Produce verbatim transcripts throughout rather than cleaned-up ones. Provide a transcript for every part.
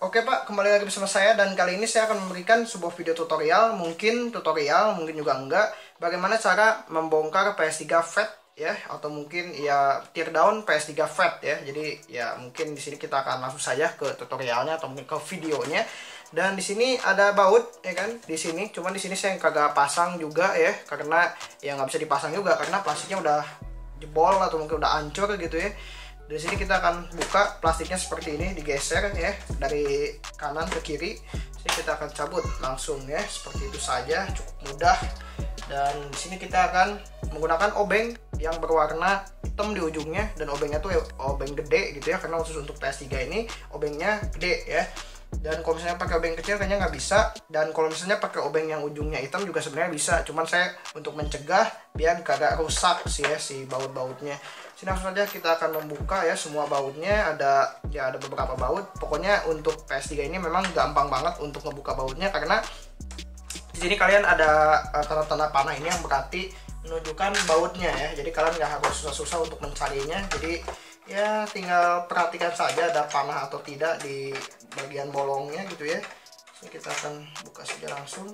Oke Pak, kembali lagi bersama saya dan kali ini saya akan memberikan sebuah video tutorial, mungkin tutorial, mungkin juga enggak, bagaimana cara membongkar P S tiga Fat ya, atau mungkin ya tear down P S tiga Fat ya. Jadi ya mungkin di sini kita akan langsung saja ke tutorialnya atau mungkin ke videonya. Dan di sini ada baut ya kan, di sini. Cuman di sini saya kagak pasang juga ya, karena ya nggak bisa dipasang juga karena plastiknya udah jebol atau mungkin udah hancur gitu ya. Di sini kita akan buka plastiknya seperti ini, digeser ya dari kanan ke kiri. Sini kita akan cabut langsung ya, seperti itu saja, cukup mudah. Dan di sini kita akan menggunakan obeng yang berwarna hitam di ujungnya, dan obengnya tuh obeng gede gitu ya, karena khusus untuk P S tiga ini obengnya gede ya. Dan kalau misalnya pakai obeng kecil kayaknya nggak bisa, dan kalau misalnya pakai obeng yang ujungnya hitam juga sebenarnya bisa, cuman saya untuk mencegah biar kagak rusak sih ya si baut-bautnya. Sini langsung saja kita akan membuka ya semua bautnya. Ada ya ada beberapa baut. Pokoknya untuk P S tiga ini memang gampang banget untuk membuka bautnya, karena di sini kalian ada tanda-tanda panah ini yang berarti menunjukkan bautnya ya. Jadi kalian nggak harus susah-susah untuk mencarinya. Jadi ya tinggal perhatikan saja ada panah atau tidak di bagian bolongnya gitu ya. Sini kita akan buka saja langsung.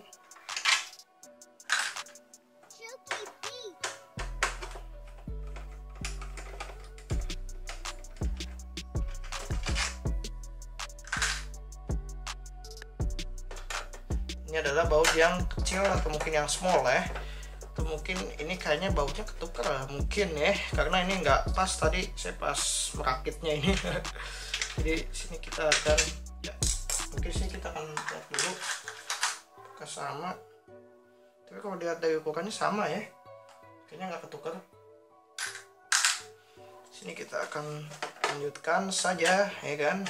Ini adalah baut yang kecil atau mungkin yang small ya, atau mungkin ini kayaknya bautnya ketukar lah mungkin ya, karena ini nggak pas tadi saya pas merakitnya ini. Jadi sini kita akan ya mungkin sini kita akan lihat dulu ke sama, tapi kalau dilihat dari ukurannya sama ya, kayaknya nggak ketukar. Sini kita akan lanjutkan saja ya kan.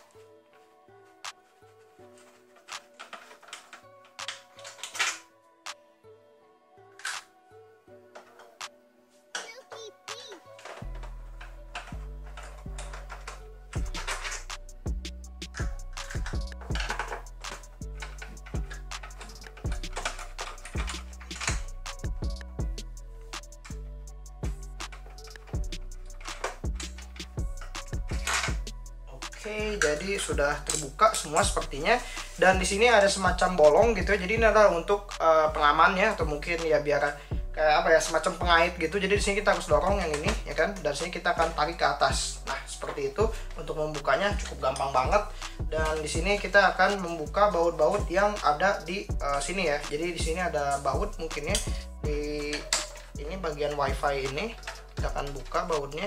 Oke, jadi sudah terbuka semua sepertinya, dan di sini ada semacam bolong gitu ya. Jadi ini adalah untuk uh, pengamannya, atau mungkin ya biar kayak apa ya, semacam pengait gitu. Jadi di sini kita harus dorong yang ini ya kan, dan sini kita akan tarik ke atas. Nah seperti itu untuk membukanya, cukup gampang banget. Dan di sini kita akan membuka baut-baut yang ada di uh, sini ya. Jadi di sini ada baut mungkin ya, di ini bagian wifi ini kita akan buka bautnya.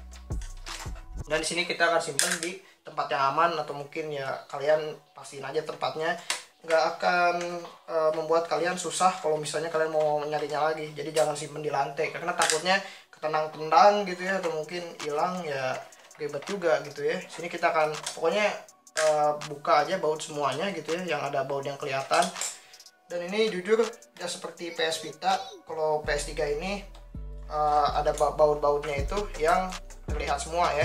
Dan di sini kita akan simpan di tempat yang aman, atau mungkin ya kalian pastiin aja tempatnya, nggak akan e, membuat kalian susah kalau misalnya kalian mau nyarinya lagi. Jadi jangan simpan di lantai, karena takutnya ketendang-tendang gitu ya, atau mungkin hilang ya ribet juga gitu ya. Sini kita akan pokoknya e, buka aja baut semuanya gitu ya, yang ada baut yang kelihatan. Dan ini jujur ya seperti P S Vita, kalau P S tiga ini e, ada baut-bautnya itu yang terlihat semua ya.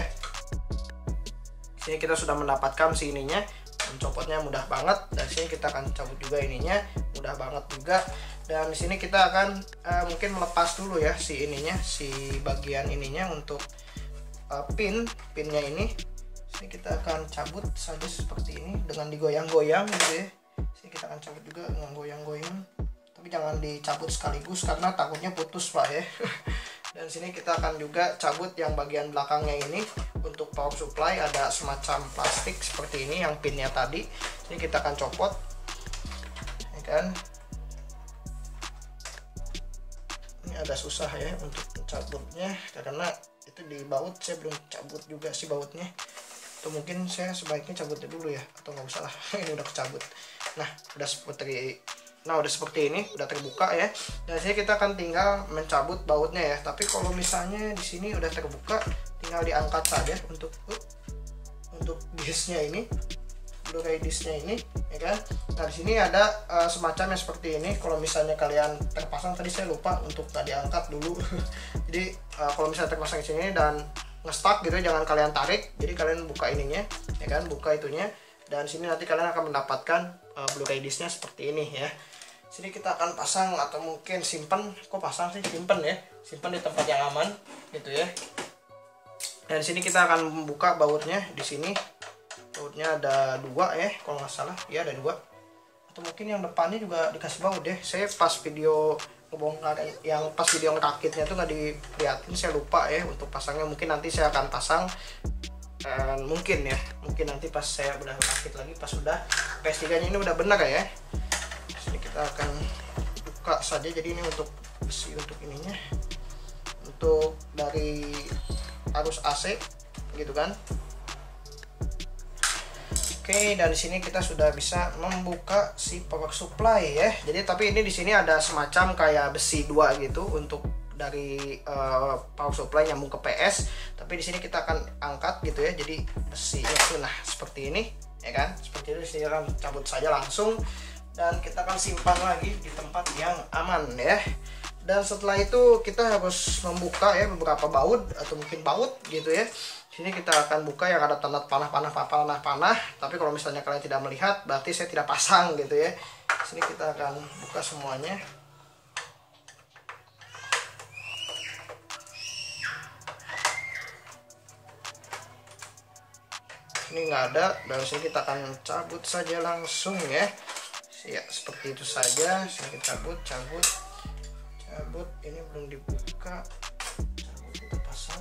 Sini kita sudah mendapatkan si ininya, mencopotnya mudah banget. Dan sini kita akan cabut juga ininya, mudah banget juga. Dan di sini kita akan uh, mungkin melepas dulu ya si ininya, si bagian ininya untuk uh, pin pinnya ini. Sini kita akan cabut saja seperti ini dengan digoyang-goyang gitu ya. Sini kita akan cabut juga dengan goyang-goyang, tapi jangan dicabut sekaligus karena takutnya putus Pak ya. Dan sini kita akan juga cabut yang bagian belakangnya ini. Untuk power supply ada semacam plastik seperti ini yang pinnya tadi. Ini kita akan copot ya kan. Ini agak susah ya untuk mencabutnya, karena itu di baut saya belum cabut juga sih bautnya. Atau mungkin saya sebaiknya cabutnya dulu ya, atau nggak usah lah. Ini udah kecabut. Nah udah seperti Nah udah seperti ini, udah terbuka ya. Dan sini kita akan tinggal mencabut bautnya ya. Tapi kalau misalnya di sini udah terbuka, tinggal diangkat saja untuk uh, untuk disknya ini, Blu-ray disknya ini, ya kan. Nah di sini ada uh, semacamnya seperti ini. Kalau misalnya kalian terpasang, tadi saya lupa untuk nggak diangkat dulu. Jadi uh, kalau misalnya terpasang di sini dan nge-stuck gitu, jangan kalian tarik. Jadi kalian buka ininya, ya kan, buka itunya. Dan sini nanti kalian akan mendapatkan uh, Blu-ray disknya seperti ini ya. Sini kita akan pasang atau mungkin simpan, kok pasang sih, simpan ya, simpan di tempat yang aman gitu ya. Dan sini kita akan membuka bautnya di sini bautnya ada dua ya kalau nggak salah, ya ada dua, atau mungkin yang depannya juga dikasih baut deh. Saya pas video ngebongkar yang pas video ngerakitnya tuh nggak dilihatin, saya lupa ya untuk pasangnya. Mungkin nanti saya akan pasang, dan mungkin ya mungkin nanti pas saya udah rakit lagi, pas udah P S tiga nya ini udah benar ya. Sini kita akan buka saja. Jadi ini untuk besi untuk ininya, untuk dari arus A C gitu kan. Oke, dan di sini kita sudah bisa membuka si power supply ya. Jadi tapi ini di sini ada semacam kayak besi dua gitu untuk dari uh, power supply nyambung ke P S. Tapi di sini kita akan angkat gitu ya. Jadi besinya itu nah seperti ini ya kan. Seperti itu, di sini akan cabut saja langsung dan kita akan simpan lagi di tempat yang aman ya. Dan setelah itu kita harus membuka ya beberapa baut atau mungkin baut gitu ya. Sini kita akan buka yang ada tanda panah-panah panah-panah. Tapi kalau misalnya kalian tidak melihat, berarti saya tidak pasang gitu ya. Sini kita akan buka semuanya. Ini nggak ada, dan sini kita akan cabut saja langsung ya. Ya seperti itu saja. Sini kita cabut, cabut, cabut. Ini belum dibuka. Cabut, kita pasang.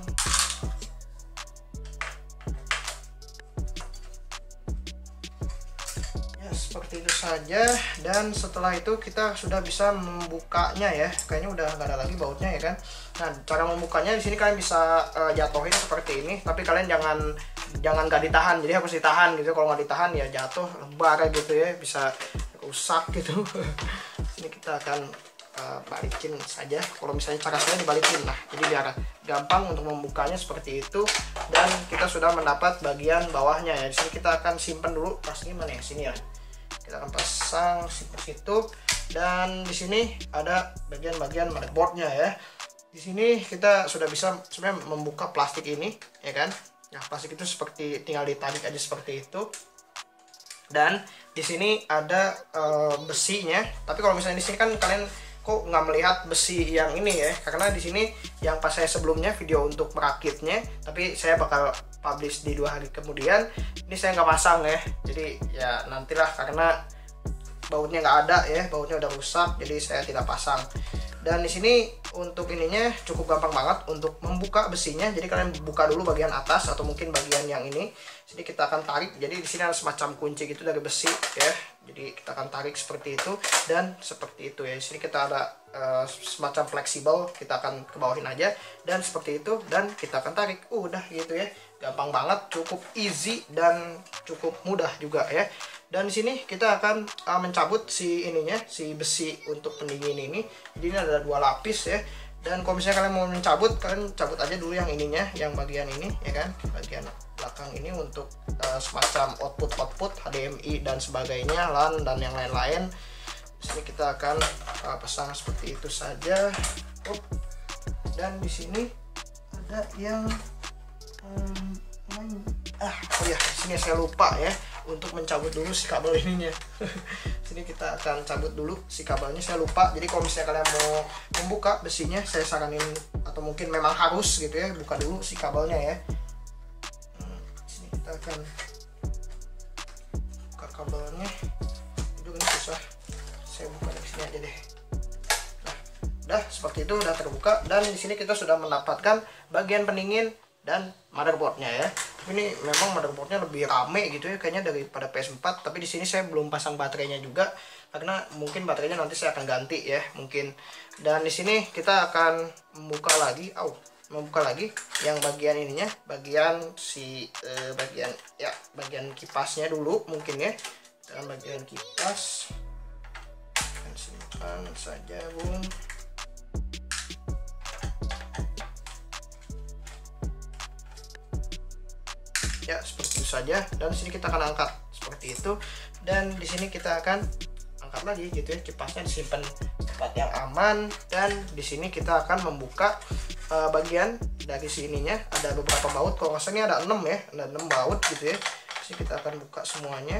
Seperti itu saja, dan setelah itu kita sudah bisa membukanya ya. Kayaknya udah nggak ada lagi bautnya ya kan. Nah, cara membukanya di sini kalian bisa uh, jatuhin seperti ini, tapi kalian jangan jangan nggak ditahan. Jadi harus ditahan gitu. Kalau nggak ditahan ya jatuh lebar gitu ya, bisa rusak gitu. Sini kita akan uh, balikin saja. Kalau misalnya cara saya dibalikin, nah jadi biar gampang untuk membukanya seperti itu. Dan kita sudah mendapat bagian bawahnya ya. Di sini kita akan simpan dulu. Pas gimana ya sini ya. Kita akan pasang seperti itu, dan di sini ada bagian-bagian motherboardnya ya. Di sini kita sudah bisa sebenarnya membuka plastik ini ya kan. Nah plastik itu seperti tinggal ditarik aja seperti itu. Dan di sini ada uh, besinya. Tapi kalau misalnya di sini kan kalian kok nggak melihat besi yang ini ya, karena di sini yang pas saya sebelumnya video untuk merakitnya, tapi saya bakal publish di dua hari kemudian. Ini saya nggak pasang ya, jadi ya nantilah, karena bautnya nggak ada ya, bautnya udah rusak, jadi saya tidak pasang. Dan di sini untuk ininya cukup gampang banget untuk membuka besinya. Jadi kalian buka dulu bagian atas atau mungkin bagian yang ini. Jadi kita akan tarik. Jadi di sini ada semacam kunci gitu dari besi ya. Jadi kita akan tarik seperti itu dan seperti itu ya. Di sini kita ada uh, semacam fleksibel. Kita akan ke bawahin aja dan seperti itu, dan kita akan tarik. Uh, udah gitu ya. Gampang banget, cukup easy dan cukup mudah juga ya. Dan di sini kita akan uh, mencabut si ininya, si besi untuk pendingin ini. Jadi ini ada dua lapis ya. Dan kalau misalnya kalian mau mencabut, kalian cabut aja dulu yang ininya, yang bagian ini ya kan, bagian belakang ini untuk uh, semacam output-output H D M I dan sebagainya, LAN dan yang lain-lain. Di sini kita akan uh, pasang seperti itu saja. Oh. Dan di sini ada yang um, ah oh ya, di sini saya lupa ya untuk mencabut dulu si kabel ininya. Sini kita akan cabut dulu si kabelnya, saya lupa. Jadi kalau misalnya kalian mau membuka besinya, saya saranin atau mungkin memang harus gitu ya, buka dulu si kabelnya ya. Hmm, sini kita akan buka kabelnya. Itu ini susah, saya buka dari sini aja deh. Nah, udah seperti itu, udah terbuka. Dan di sini kita sudah mendapatkan bagian pendingin dan motherboardnya ya. Ini memang motherboardnya lebih rame gitu ya kayaknya daripada P S empat. Tapi di sini saya belum pasang baterainya juga, karena mungkin baterainya nanti saya akan ganti ya mungkin. Dan di sini kita akan membuka lagi, oh, membuka lagi yang bagian ininya, bagian si eh, bagian ya bagian kipasnya dulu mungkin ya. Dan bagian kipas akan simpan saja bung. Ya seperti itu saja, dan di sini kita akan angkat seperti itu, dan di sini kita akan angkat lagi gitu ya, kipasnya disimpan tempat yang aman. Dan di sini kita akan membuka uh, bagian dari sininya, ada beberapa baut, kalau nggak salah ini ada enam ya, ada enam baut gitu ya. Di sini kita akan buka semuanya.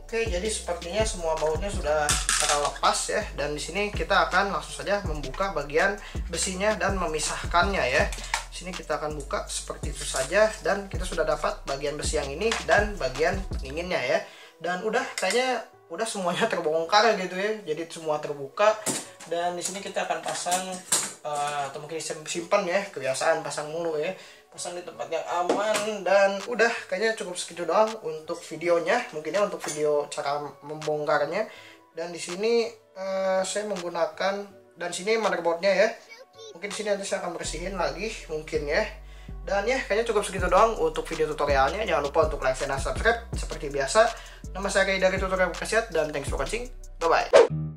Oke, jadi sepertinya semua bautnya sudah terlepas ya, dan di sini kita akan langsung saja membuka bagian besinya dan memisahkannya ya. Di sini kita akan buka seperti itu saja, dan kita sudah dapat bagian besi yang ini dan bagian pendinginnya ya. Dan udah kayaknya udah semuanya terbongkar gitu ya. Jadi semua terbuka, dan di sini kita akan pasang uh, atau mungkin simpan ya, kebiasaan pasang mulu ya. Pasang di tempat yang aman, dan udah kayaknya cukup segitu doang untuk videonya, mungkinnya untuk video cara membongkarnya. Dan di sini uh, saya menggunakan, dan sini motherboardnya ya, mungkin sini nanti saya akan bersihin lagi mungkin ya. Dan ya kayaknya cukup segitu doang untuk video tutorialnya. Jangan lupa untuk like, share, dan subscribe seperti biasa. Nama saya Kay dari Tutorial Bekasiat, dan thanks for watching, bye bye.